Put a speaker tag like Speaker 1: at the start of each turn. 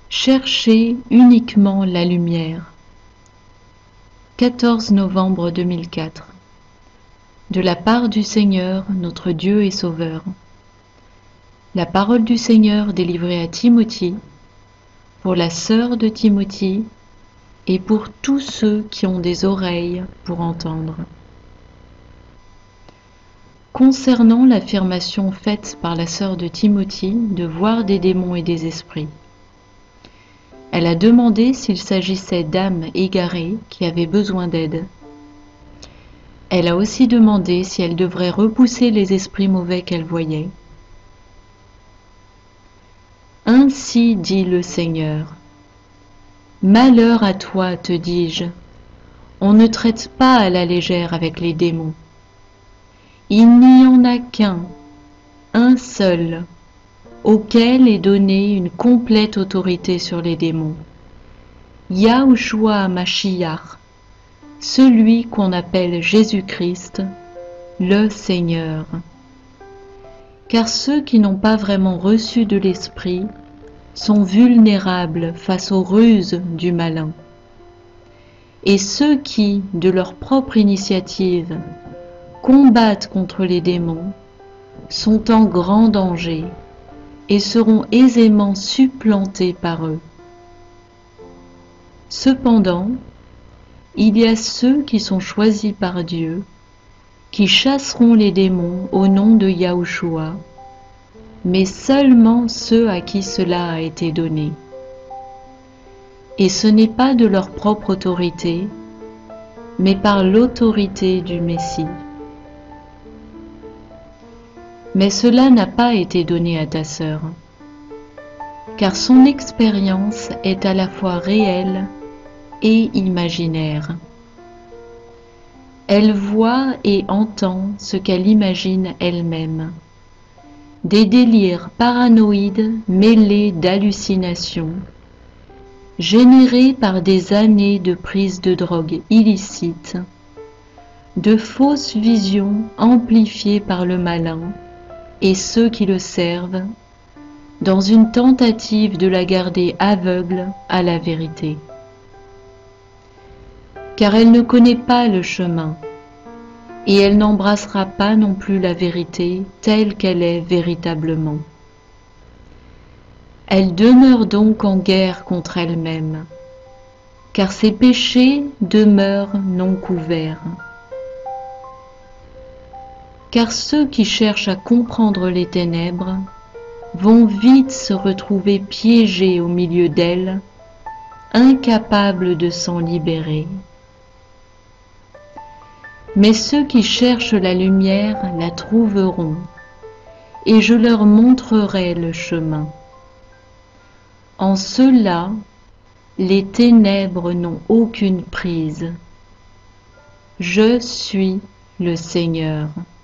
Speaker 1: Cherchez uniquement la lumière. 14 novembre 2004. De la part du Seigneur, notre Dieu et Sauveur. La parole du Seigneur délivrée à Timothée, pour la sœur de Timothée et pour tous ceux qui ont des oreilles pour entendre. Concernant l'affirmation faite par la sœur de Timothée de voir des démons et des esprits, elle a demandé s'il s'agissait d'âmes égarées qui avaient besoin d'aide. Elle a aussi demandé si elle devrait repousser les esprits mauvais qu'elle voyait. Ainsi dit le Seigneur. Malheur à toi, te dis-je, on ne traite pas à la légère avec les démons. Il n'y en a qu'un, un seul, auquel est donnée une complète autorité sur les démons. Yahushua Mashiach, celui qu'on appelle Jésus-Christ, le Seigneur. Car ceux qui n'ont pas vraiment reçu de l'Esprit sont vulnérables face aux ruses du malin. Et ceux qui, de leur propre initiative, combattent contre les démons, sont en grand danger et seront aisément supplantés par eux. Cependant, il y a ceux qui sont choisis par Dieu, qui chasseront les démons au nom de Yahushua, mais seulement ceux à qui cela a été donné. Et ce n'est pas de leur propre autorité, mais par l'autorité du Messie. Mais cela n'a pas été donné à ta sœur, car son expérience est à la fois réelle et imaginaire. Elle voit et entend ce qu'elle imagine elle-même, des délires paranoïdes mêlés d'hallucinations, générés par des années de prise de drogue illicite, de fausses visions amplifiées par le malin et ceux qui le servent, dans une tentative de la garder aveugle à la vérité. Car elle ne connaît pas le chemin, et elle n'embrassera pas non plus la vérité telle qu'elle est véritablement. Elle demeure donc en guerre contre elle-même, car ses péchés demeurent non couverts. Car ceux qui cherchent à comprendre les ténèbres vont vite se retrouver piégés au milieu d'elles, incapables de s'en libérer. Mais ceux qui cherchent la lumière la trouveront, et je leur montrerai le chemin. En cela, les ténèbres n'ont aucune prise. Je suis le Seigneur.